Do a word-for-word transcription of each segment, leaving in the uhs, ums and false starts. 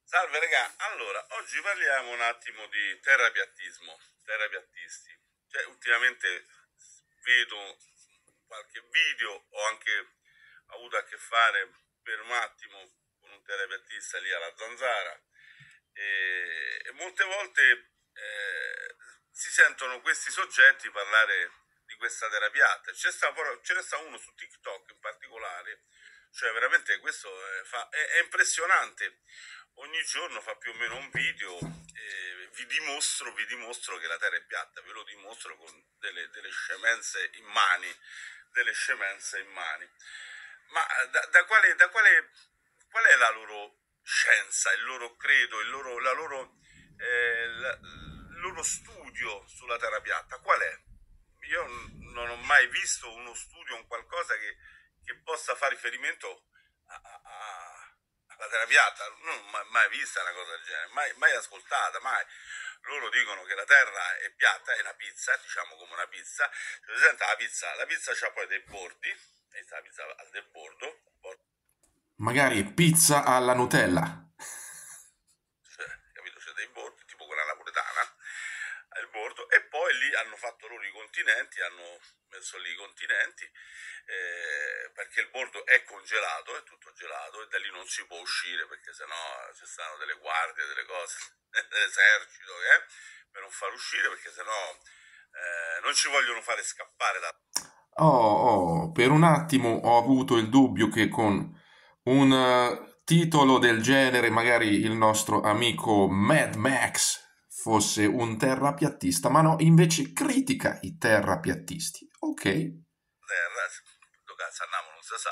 Salve regà, allora oggi parliamo un attimo di terrapiattismo, terrapiattisti. Cioè, ultimamente vedo qualche video, ho anche avuto a che fare per un attimo con un terrapiattista lì alla Zanzara e, e molte volte eh, si sentono questi soggetti parlare di questa terra piatta. Ce ne sta uno su TikTok in particolare, cioè veramente questo è, fa, è, è impressionante. Ogni giorno fa più o meno un video e vi dimostro, vi dimostro che la terra è piatta, ve lo dimostro con delle, delle scemenze in mani, delle scemenze in mani. Ma da, da, quale, da quale, qual è la loro scienza, il loro credo, il loro, la loro, eh, la, il loro studio sulla terra piatta? Qual è? Io non ho mai visto uno studio, un qualcosa che, che possa fare riferimento a, a, alla terra piatta. Non ho mai, mai vista una cosa del genere, mai, mai ascoltata, mai. Loro dicono che la terra è piatta, è una pizza, diciamo come una pizza. Si presenta la pizza, la pizza c'ha poi dei bordi, e la pizza ha del bordo, Magari pizza alla Nutella. cioè, capito? C'è dei bordi, tipo quella napoletana, al bordo, e poi lì hanno fatto loro i continenti, hanno messo lì i continenti, eh, perché il bordo è congelato, è tutto gelato, e da lì non si può uscire, perché sennò ci stanno delle guardie, delle cose, dell'esercito, eh, per non far uscire, perché sennò eh, non ci vogliono fare scappare da... Oh, oh, per un attimo ho avuto il dubbio che con un eh, titolo del genere magari il nostro amico Mad Max fosse un terrapiattista, ma no, invece critica i terrapiattisti. Ok. terra, dove cazzo andiamo non si sa,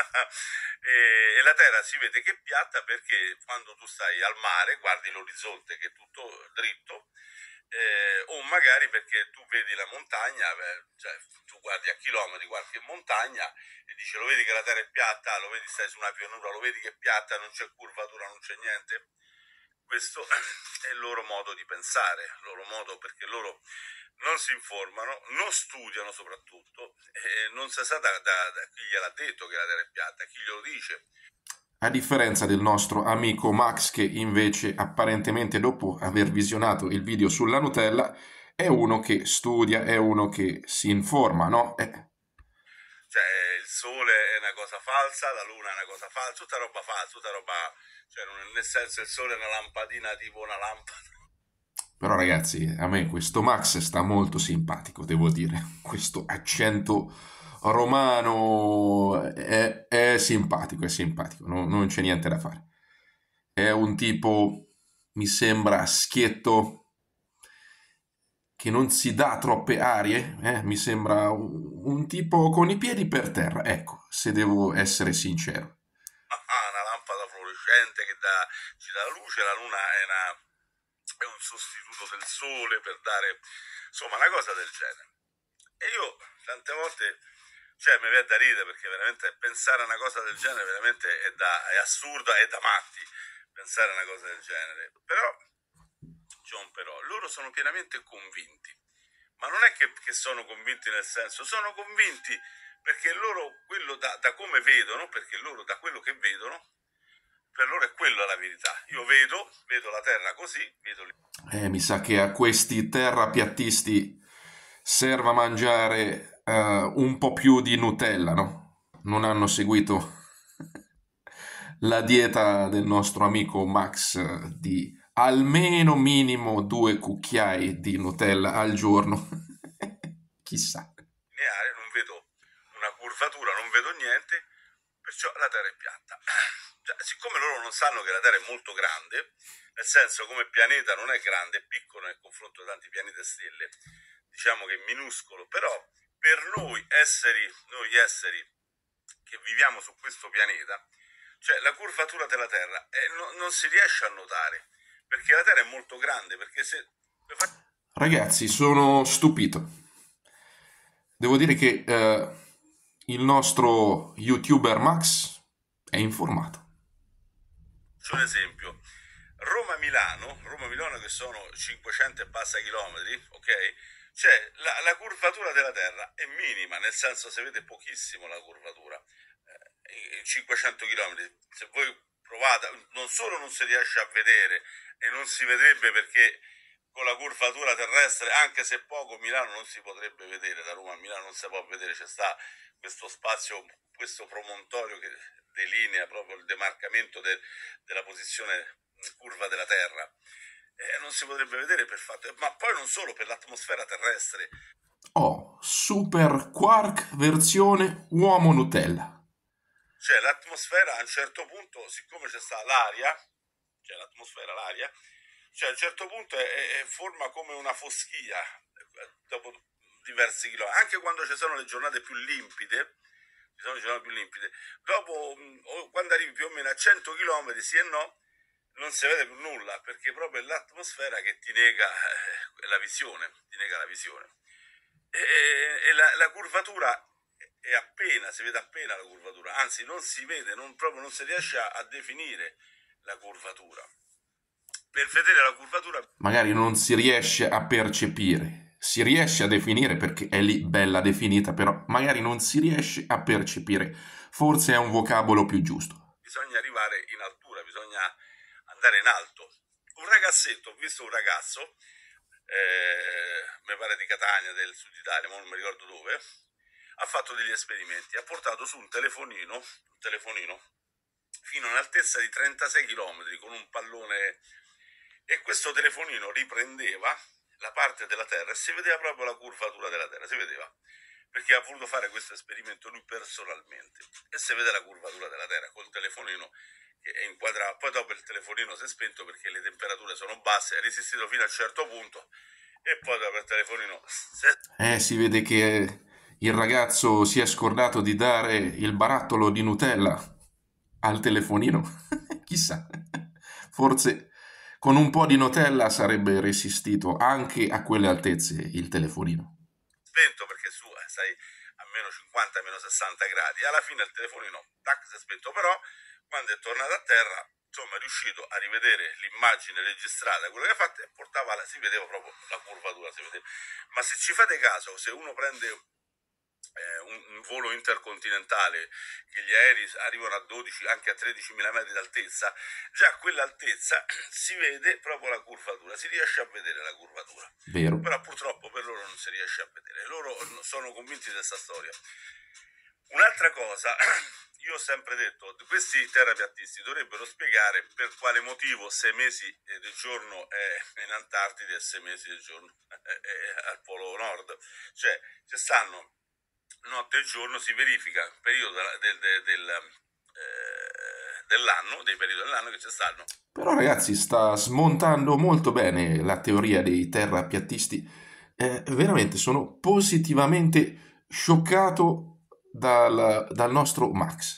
e, e la terra si vede che è piatta perché quando tu stai al mare guardi l'orizzonte che è tutto dritto, eh, o magari perché tu vedi la montagna, beh, cioè tu guardi a chilometri qualche montagna e dici lo vedi che la terra è piatta, lo vedi stai su una pianura, lo vedi che è piatta, non c'è curvatura, non c'è niente. Questo è il loro modo di pensare, il loro modo, perché loro non si informano, non studiano soprattutto, e non si sa da, da, da chi gliel'ha detto che la terra è piatta, chi glielo dice. A differenza del nostro amico Max che invece apparentemente dopo aver visionato il video sulla Nutella è uno che studia, è uno che si informa, no? Eh, Cioè il sole è una cosa falsa, la luna è una cosa falsa, tutta roba falsa, tutta roba, cioè nel senso il sole è una lampadina tipo una lampada. Però ragazzi, a me questo Max sta molto simpatico, devo dire. Questo accento romano è, è simpatico, è simpatico, no- non c'è niente da fare. È un tipo, mi sembra, schietto, che non si dà troppe arie, eh? Mi sembra un, un tipo con i piedi per terra, ecco, se devo essere sincero. Ah, una lampada fluorescente che dà, ci dà la luce, la luna è, una, è un sostituto del sole per dare, insomma, una cosa del genere. E io tante volte, cioè mi viene da ridere perché veramente pensare a una cosa del genere veramente è, da, è assurda, è da matti pensare a una cosa del genere. Però, c'è un però, loro sono pienamente convinti, ma non è che, che sono convinti nel senso, sono convinti perché loro, quello da, da come vedono, perché loro da quello che vedono, per loro è quella la verità. Io vedo, vedo la terra così, vedo le... Eh, mi sa che a questi terrapiattisti serva mangiare eh, un po' più di Nutella, no? Non hanno seguito la dieta del nostro amico Max eh, di almeno minimo due cucchiai di Nutella al giorno. Chissà. lineare, non vedo una curvatura, non vedo niente, perciò la Terra è piatta. Cioè, siccome loro non sanno che la Terra è molto grande, nel senso come pianeta non è grande, è piccolo nel confronto di tanti pianeti e stelle, diciamo che è minuscolo, però per noi esseri, noi esseri che viviamo su questo pianeta, cioè la curvatura della Terra eh, no, non si riesce a notare, perché la Terra è molto grande, perché se... Ragazzi, sono stupito. Devo dire che eh, il nostro YouTuber Max è informato. Faccio un esempio, Roma-Milano, Roma-Milano che sono cinquecento e passa chilometri, ok? Cioè la, la curvatura della Terra è minima, nel senso si vede pochissimo la curvatura, eh, in cinquecento chilometri. Se voi provata, non solo non si riesce a vedere, e non si vedrebbe perché con la curvatura terrestre, anche se poco, Milano non si potrebbe vedere, da Roma a Milano non si può vedere, c'è sta questo spazio, questo promontorio che delinea proprio il demarcamento de, della posizione curva della Terra. Eh, non si potrebbe vedere per fatto, ma poi non solo, per l'atmosfera terrestre. Oh, Super Quark versione uomo Nutella. Cioè l'atmosfera a un certo punto, siccome c'è sta l'aria, cioè l'atmosfera, l'aria, cioè a un certo punto è, è, forma come una foschia dopo diversi chilometri, anche quando ci sono le giornate più limpide, ci sono le giornate più limpide, dopo quando arrivi più o meno a cento chilometri, sì e no, non si vede più nulla, perché proprio è l'atmosfera che ti nega eh, la visione, ti nega la visione. E, e la, la curvatura è appena, si vede appena la curvatura, anzi non si vede, non, proprio non si riesce a, a definire la curvatura. Per vedere la curvatura magari non si riesce a percepire, si riesce a definire perché è lì bella definita, però magari non si riesce a percepire, forse è un vocabolo più giusto. Bisogna arrivare in altura, bisogna andare in alto. Un ragazzetto, ho visto un ragazzo, eh, mi pare di Catania, del sud Italia, ma non mi ricordo dove, ha fatto degli esperimenti, ha portato su un telefonino, un telefonino fino a un'altezza di trentasei chilometri con un pallone, e questo telefonino riprendeva la parte della Terra e si vedeva proprio la curvatura della Terra, si vedeva, perché ha voluto fare questo esperimento lui personalmente, e si vede la curvatura della Terra col telefonino che è inquadrato. Poi dopo il telefonino si è spento perché le temperature sono basse, è resistito fino a un certo punto, e poi dopo il telefonino si è... Eh, si vede che il ragazzo si è scordato di dare il barattolo di Nutella al telefonino. Chissà, forse con un po' di Nutella sarebbe resistito anche a quelle altezze il telefonino. spento perché su, eh, sai, a meno cinquanta, meno sessanta gradi. Alla fine il telefonino, tac, si è spento, però quando è tornato a terra, insomma, è riuscito a rivedere l'immagine registrata, quello che ha fatto, e portava, la, si vedeva proprio la curvatura, si vedeva. Ma se ci fate caso, se uno prende eh, un, un volo intercontinentale, che gli aerei arrivano a dodici, anche a tredicimila metri d'altezza, già a quell'altezza si vede proprio la curvatura, si riesce a vedere la curvatura. Vero. Però purtroppo per loro non si riesce a vedere, loro sono convinti di questa storia. Un'altra cosa, io ho sempre detto, questi terrapiattisti dovrebbero spiegare per quale motivo sei mesi del giorno è in Antartide e sei mesi del giorno è al Polo Nord. Cioè, ci stanno notte e giorno, si verifica il periodo del, del, del, eh, dell'anno, dei periodi dell'anno che ci stanno. Però ragazzi, sta smontando molto bene la teoria dei terrapiattisti. Eh, veramente sono positivamente scioccato dal, dal nostro Max.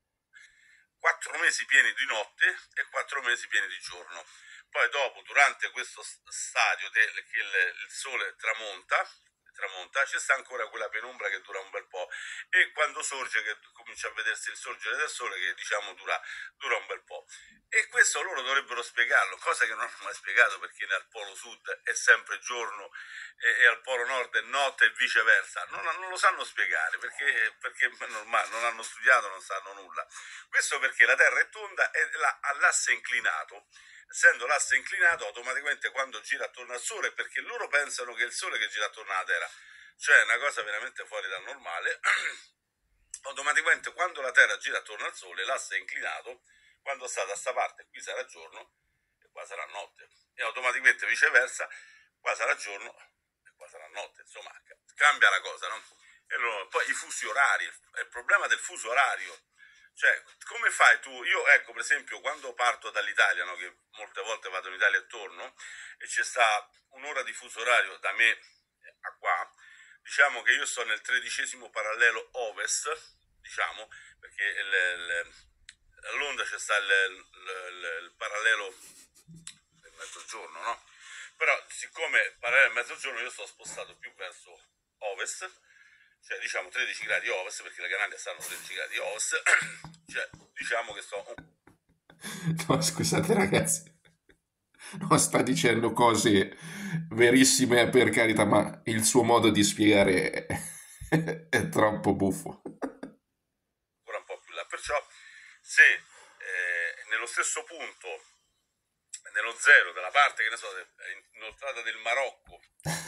Quattro mesi pieni di notte e quattro mesi pieni di giorno. Poi dopo, durante questo stadio del, che il, il sole tramonta, tramonta, ci sta ancora quella penombra che dura un bel po', e quando sorge, che comincia a vedersi il sorgere del sole, che diciamo dura, dura un bel po'. E questo loro dovrebbero spiegarlo, cosa che non hanno mai spiegato, perché al polo sud è sempre giorno e, e al polo nord è notte e viceversa. Non, non lo sanno spiegare, perché, perché è normale, non hanno studiato, non sanno nulla. Questo perché la Terra è tonda e la, all'asse inclinato. Essendo l'asse inclinato, automaticamente quando gira attorno al Sole, perché loro pensano che è il Sole che gira attorno alla Terra, cioè una cosa veramente fuori dal normale, automaticamente quando la Terra gira attorno al Sole, l'asse è inclinato, quando sta da sta parte qui sarà giorno e qua sarà notte, e automaticamente viceversa, qua sarà giorno e qua sarà notte, insomma cambia la cosa, no? E loro, poi i fusi orari, il problema del fuso orario. Cioè, come fai tu? Io, ecco, per esempio, quando parto dall'Italia, no, che molte volte vado in Italia e torno, e c'è sta un'ora di fuso orario da me a qua, diciamo che io sto nel tredicesimo parallelo ovest, diciamo, perché il, il, all'onda c'è sta il, il, il parallelo del mezzogiorno, no? Però, siccome il parallelo del mezzogiorno, io sto spostato più verso ovest, cioè diciamo tredici gradi ovest, perché le Canarie stanno tredici gradi ovest, cioè diciamo che sto... No, scusate ragazzi, non sta dicendo cose verissime per carità, ma il suo modo di spiegare è, è troppo buffo. Ancora un po' più là, perciò se eh, nello stesso punto, nello zero della parte, che ne so, inoltrata del Marocco.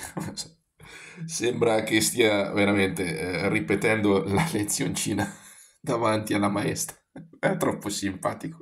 Sembra che stia veramente eh, ripetendo la lezioncina davanti alla maestra. È troppo simpatico.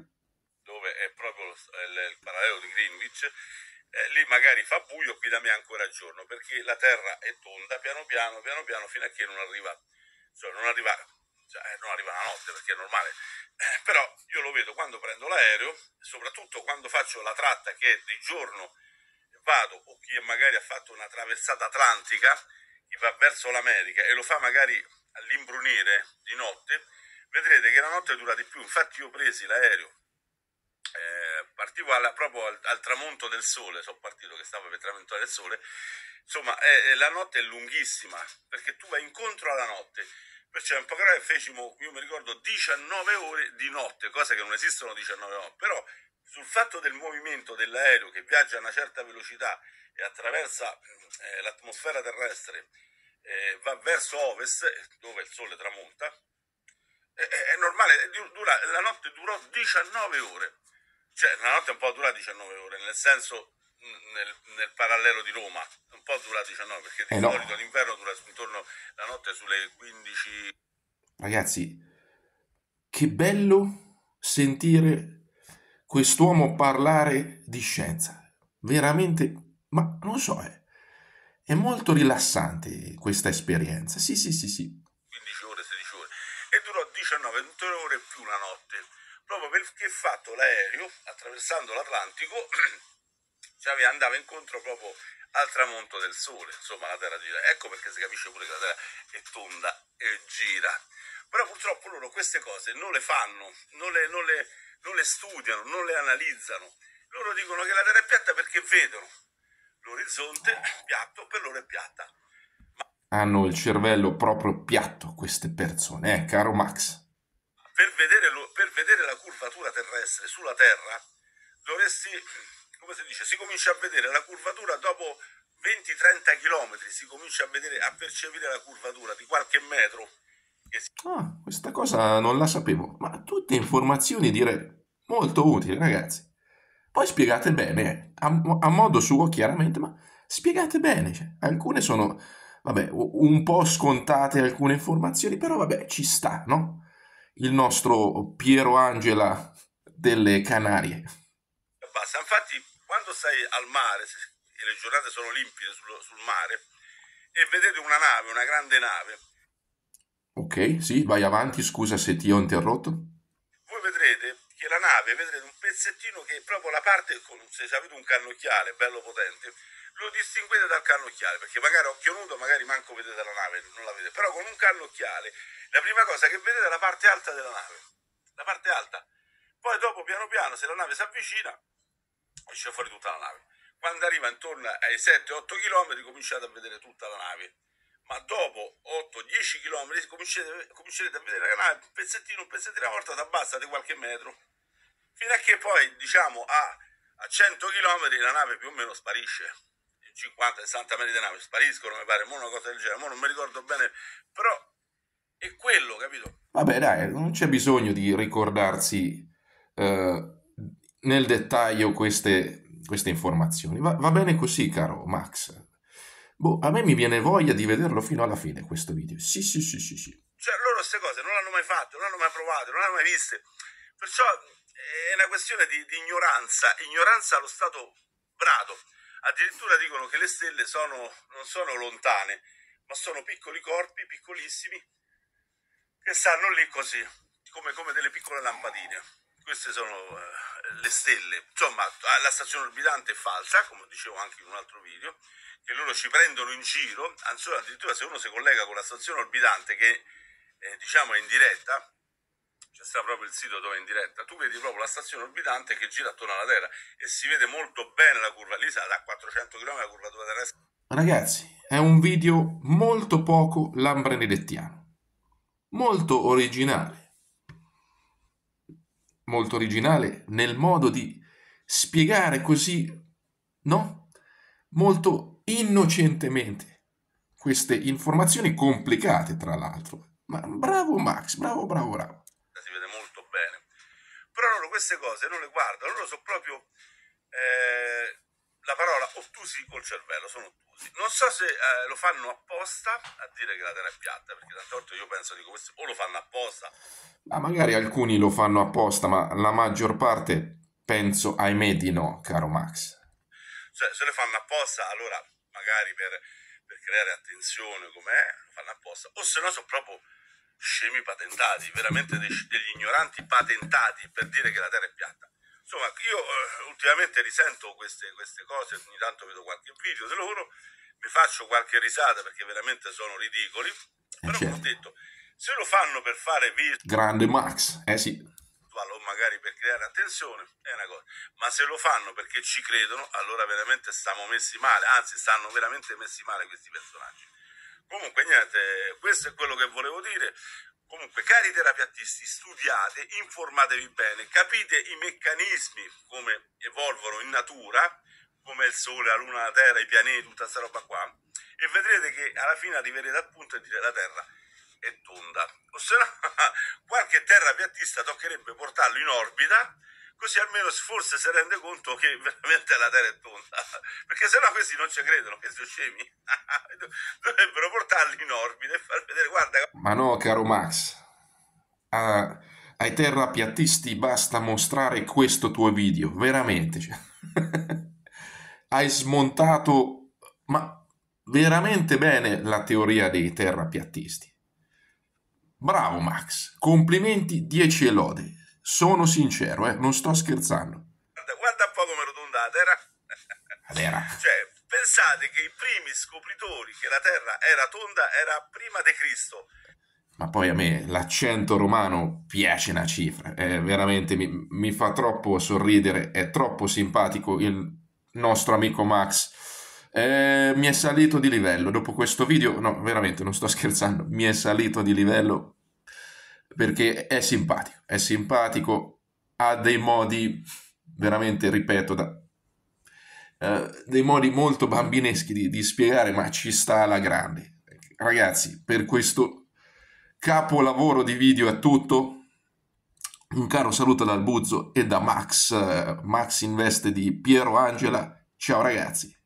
Dove è proprio il, il parallelo di Greenwich. Eh, lì magari fa buio, qui da me è ancora giorno, perché la terra è tonda, piano piano, piano piano, fino a che non arriva, cioè non arriva, cioè, non arriva la notte, perché è normale. Eh, però io lo vedo quando prendo l'aereo, soprattutto quando faccio la tratta che di giorno vado, o chi magari ha fatto una traversata atlantica, chi va verso l'America e lo fa magari all'imbrunire di notte, vedrete che la notte dura di più. Infatti io presi l'aereo, Eh, partivo alla, proprio al, al tramonto del sole, sono partito che stavo per tramontare il sole, insomma eh, la notte è lunghissima, perché tu vai incontro alla notte, perciò in poche ore fecimo, io mi ricordo, diciannove ore di notte, cosa che non esistono diciannove ore, però sul fatto del movimento dell'aereo che viaggia a una certa velocità e attraversa eh, l'atmosfera terrestre, eh, va verso ovest, dove il sole tramonta, eh, è normale, dura, la notte durò diciannove ore. Cioè, la notte un po' dura diciannove ore, nel senso, nel, nel parallelo di Roma, un po' dura diciannove, perché di Eh no, solito l'inverno dura intorno la notte sulle quindici. ragazzi, che bello sentire quest'uomo parlare di scienza. Veramente, ma non so, è, è molto rilassante questa esperienza. Sì, sì, sì, sì. quindici ore, sedici ore, e durò diciannove ore più una notte, proprio perché fatto l'aereo, attraversando l'Atlantico, cioè andava incontro proprio al tramonto del sole, insomma la Terra gira, ecco perché si capisce pure che la Terra è tonda e gira. Però purtroppo loro queste cose non le fanno, non le, non le, non le studiano, non le analizzano. Loro dicono che la Terra è piatta perché vedono l'orizzonte piatto, per loro è piatta. Hanno il cervello proprio piatto queste persone, eh, caro Max. Per vedere, lo, per vedere la curvatura terrestre sulla Terra dovresti, come si dice, si comincia a vedere la curvatura dopo venti trenta chilometri, si comincia a vedere, a percepire la curvatura di qualche metro. Che si... Ah, questa cosa non la sapevo, ma tutte informazioni direi molto utili, ragazzi. Poi spiegate bene, eh, a, a modo suo chiaramente, ma spiegate bene. Cioè, alcune sono, vabbè, u- un po' scontate alcune informazioni, però vabbè, ci sta, no? Il nostro Piero Angela delle Canarie. Basta, infatti quando stai al mare e le giornate sono limpide sul, sul mare e vedete una nave, una grande nave, Ok, sì, vai avanti, scusa se ti ho interrotto. voi vedrete che la nave, vedrete un pezzettino che è proprio la parte, se avete un cannocchiale bello potente, lo distinguete dal cannocchiale, perché magari a occhio nudo magari manco vedete la nave, non la vedete, però con un cannocchiale la prima cosa che vedete è la parte alta della nave, la parte alta. Poi dopo piano piano, se la nave si avvicina, esce fuori tutta la nave. Quando arriva intorno ai sette otto chilometri cominciate a vedere tutta la nave, ma dopo otto dieci chilometri comincerete a vedere la nave un pezzettino, un pezzettino alla volta, abbassa di qualche metro, fino a che poi, diciamo, a, a cento chilometri la nave più o meno sparisce. cinquanta sessanta metri di nave spariscono, mi pare, mo una cosa del genere, mo non mi ricordo bene, però è quello, capito? Vabbè, dai, non c'è bisogno di ricordarsi eh, nel dettaglio queste, queste informazioni. Va, va bene così, caro Max. Boh, a me mi viene voglia di vederlo fino alla fine questo video. Sì, sì, sì, sì, sì. Cioè loro queste cose non l'hanno mai fatte, non l'hanno mai provate, non l'hanno mai viste, perciò è una questione di, di ignoranza, ignoranza allo stato brado. Addirittura dicono che le stelle sono, non sono lontane, ma sono piccoli corpi, piccolissimi, che stanno lì così, come, come delle piccole lampadine. Queste sono uh, le stelle. Insomma, la stazione orbitante è falsa, come dicevo anche in un altro video, che loro ci prendono in giro, anzi addirittura se uno si collega con la stazione orbitante che eh, diciamo è in diretta, c'è sta proprio il sito dove è in diretta, tu vedi proprio la stazione orbitante che gira attorno alla Terra e si vede molto bene la curva, lì sarà da quattrocento chilometri la curvatura terrestre. Ragazzi, è un video molto poco lambrenedettiano, molto originale, molto originale nel modo di spiegare così, no? Molto innocentemente queste informazioni complicate, tra l'altro. Ma bravo Max, bravo, bravo, bravo. Si vede molto bene, però loro queste cose non le guardano, loro sono proprio eh, la parola ottusi col cervello, sono ottusi. Non so se eh, lo fanno apposta a dire che la Terra è piatta, perché tante volte io penso, dico, questi o lo fanno apposta. Ma magari alcuni lo fanno apposta, ma la maggior parte penso, ahimè, di no, caro Max. Cioè, se le fanno apposta, allora magari per, per creare attenzione com'è, lo fanno apposta, o se no sono proprio scemi patentati, veramente dei, degli ignoranti patentati per dire che la Terra è piatta. Insomma, io eh, ultimamente risento queste, queste cose, ogni tanto vedo qualche video di loro, mi faccio qualche risata perché veramente sono ridicoli, Eh però come ho certo. detto, se lo fanno per fare Grande Max, eh sì. visual o magari per creare attenzione è una cosa, ma se lo fanno perché ci credono, allora veramente stiamo messi male, anzi stanno veramente messi male questi personaggi. Comunque niente, questo è quello che volevo dire. Comunque, cari terapiattisti, studiate, informatevi bene, capite i meccanismi come evolvono in natura, come il Sole, la Luna, la Terra, i pianeti, tutta questa roba qua, e vedrete che alla fine arriverete al punto di dire la Terra è tonda. O se no, qualche terapiattista toccherebbe portarlo in orbita, così almeno forse si rende conto che veramente la Terra è tonda, perché sennò questi non ci credono, che sono scemi. Dovrebbero portarli in orbita e far vedere, guarda. Ma no, caro Max, a- ai terrapiattisti basta mostrare questo tuo video, veramente. Cioè. Hai smontato, ma veramente bene la teoria dei terrapiattisti. Bravo Max, complimenti, dieci e lode. Sono sincero, eh, non sto scherzando. Guarda, guarda un po' come rotonda la Terra. Era. Cioè, pensate che i primi scopritori che la Terra era tonda era prima di Cristo. Ma poi a me l'accento romano piace una cifra, è veramente mi, mi fa troppo sorridere, è troppo simpatico il nostro amico Max. Eh, mi è salito di livello dopo questo video, no, veramente non sto scherzando, mi è salito di livello perché è simpatico, è simpatico, ha dei modi, veramente ripeto, da, eh, dei modi molto bambineschi di, di spiegare, ma ci sta alla grande. Ragazzi, per questo capolavoro di video è tutto. Un caro saluto dal Buzzo e da Max, eh, Max Investe di Piero Angela. Ciao ragazzi.